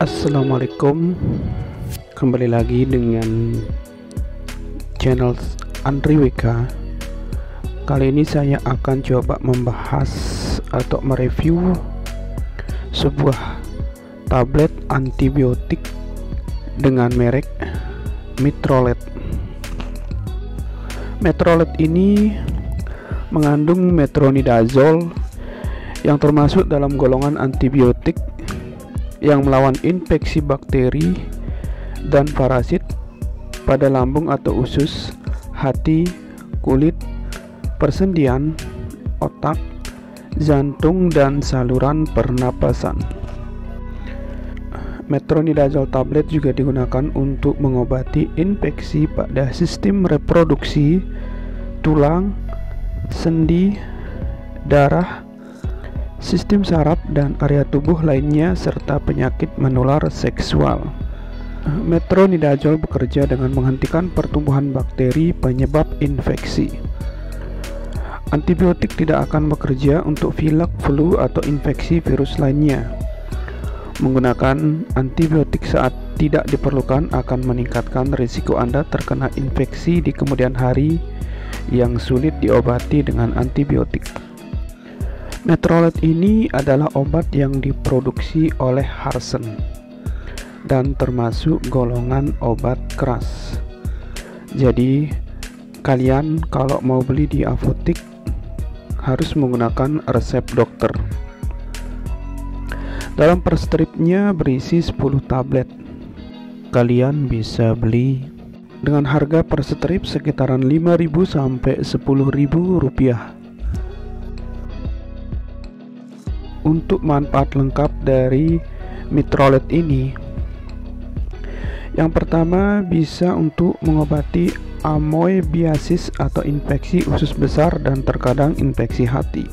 Assalamualaikum, kembali lagi dengan channel Andri WK. Kali ini saya akan coba membahas atau mereview sebuah tablet antibiotik dengan merek Metrolet. Metrolet ini mengandung metronidazole yang termasuk dalam golongan antibiotik yang melawan infeksi bakteri dan parasit pada lambung atau usus, hati, kulit, persendian, otak, jantung, dan saluran pernapasan. Metronidazole tablet juga digunakan untuk mengobati infeksi pada sistem reproduksi, tulang, sendi, darah, sistem saraf, dan area tubuh lainnya, serta penyakit menular seksual. Metronidazole bekerja dengan menghentikan pertumbuhan bakteri penyebab infeksi. Antibiotik tidak akan bekerja untuk pilek, flu, atau infeksi virus lainnya. Menggunakan antibiotik saat tidak diperlukan akan meningkatkan risiko Anda terkena infeksi di kemudian hari yang sulit diobati dengan antibiotik. Metrolet ini adalah obat yang diproduksi oleh Harsen dan termasuk golongan obat keras. Jadi kalian kalau mau beli di apotek harus menggunakan resep dokter. Dalam per stripnya berisi 10 tablet. Kalian bisa beli dengan harga per strip sekitaran 5.000 sampai 10.000 rupiah. Untuk manfaat lengkap dari Metrolet ini, yang pertama bisa untuk mengobati amoebiasis atau infeksi usus besar dan terkadang infeksi hati.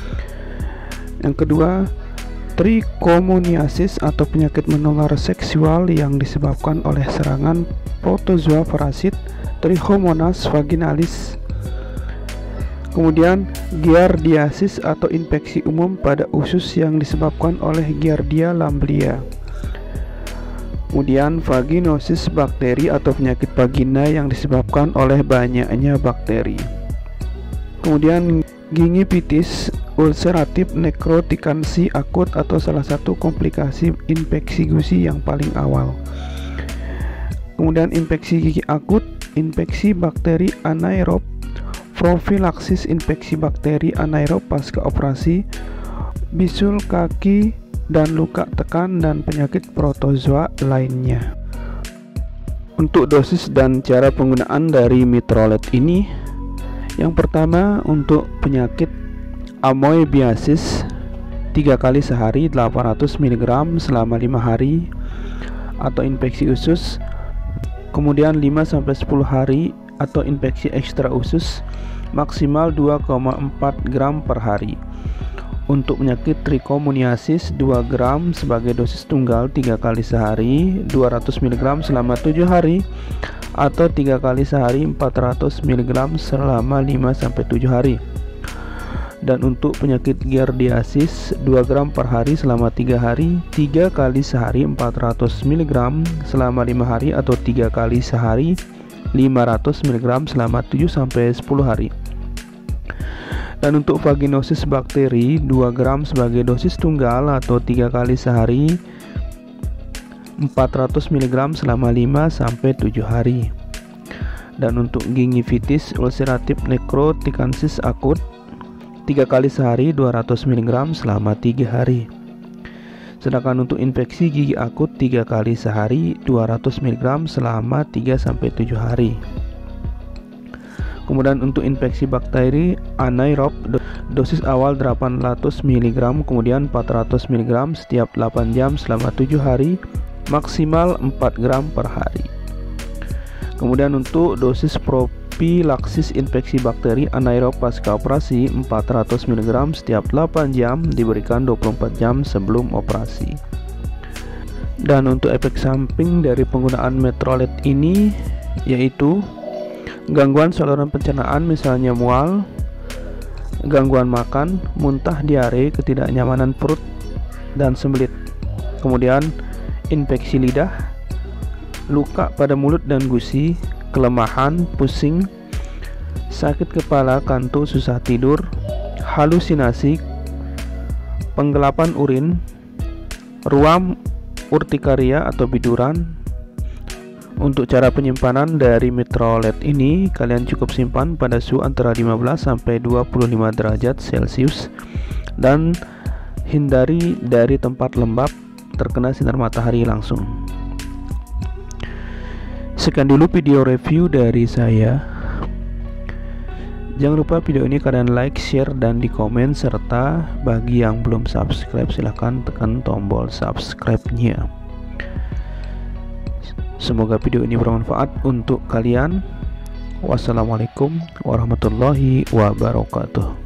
Yang kedua, trichomoniasis atau penyakit menular seksual yang disebabkan oleh serangan protozoa parasit Trichomonas vaginalis. Kemudian giardiasis atau infeksi umum pada usus yang disebabkan oleh Giardia lamblia. Kemudian vaginosis bakteri atau penyakit vagina yang disebabkan oleh banyaknya bakteri. Kemudian gingivitis ulceratif necroticansi akut atau salah satu komplikasi infeksi gusi yang paling awal. Kemudian infeksi gigi akut, infeksi bakteri anaerob, profilaksis infeksi bakteri anaerob pasca operasi, bisul kaki dan luka tekan, dan penyakit protozoa lainnya. Untuk dosis dan cara penggunaan dari Metrolet ini, yang pertama untuk penyakit amoebiasis 3 kali sehari 800 mg selama 5 hari, atau infeksi usus, kemudian 5-10 hari, atau infeksi ekstra usus maksimal 2,4 gram per hari. Untuk penyakit trichomoniasis 2 gram sebagai dosis tunggal 3 kali sehari 200 mg selama 7 hari, atau 3 kali sehari 400 mg selama 5-7 hari. Dan untuk penyakit giardiasis 2 gram per hari selama 3 hari 3 kali sehari 400 mg selama 5 hari, atau 3 kali sehari 500 mg selama 7-10 hari. Dan untuk vaginosis bakteri 2 gram sebagai dosis tunggal atau 3 kali sehari 400 mg selama 5-7 hari. Dan untuk gingivitis ulceratif necroticansis akut 3 kali sehari 200 mg selama 3 hari. Sedangkan untuk infeksi gigi akut 3 kali sehari 200 mg selama 3-7 hari. Kemudian untuk infeksi bakteri anaerob dosis awal 800 mg kemudian 400 mg setiap 8 jam selama 7 hari, maksimal 4 gram per hari. Kemudian untuk dosis profilaksis infeksi bakteri anaerob pasca operasi 400 mg setiap 8 jam diberikan 24 jam sebelum operasi. Dan untuk efek samping dari penggunaan Metrolet ini yaitu gangguan saluran pencernaan misalnya mual, gangguan makan, muntah, diare, ketidaknyamanan perut, dan sembelit. Kemudian infeksi lidah, luka pada mulut dan gusi, kelemahan, pusing, sakit kepala, kantuk, susah tidur, halusinasi, penggelapan urin, ruam, urtikaria atau biduran. Untuk cara penyimpanan dari Mitralet ini, kalian cukup simpan pada suhu antara 15 sampai 25 derajat Celcius dan hindari dari tempat lembab terkena sinar matahari langsung. Sekian dulu video review dari saya. Jangan lupa video ini kalian like, share, dan di komen, serta bagi yang belum subscribe silahkan tekan tombol subscribe-nya. Semoga video ini bermanfaat untuk kalian. Wassalamualaikum warahmatullahi wabarakatuh.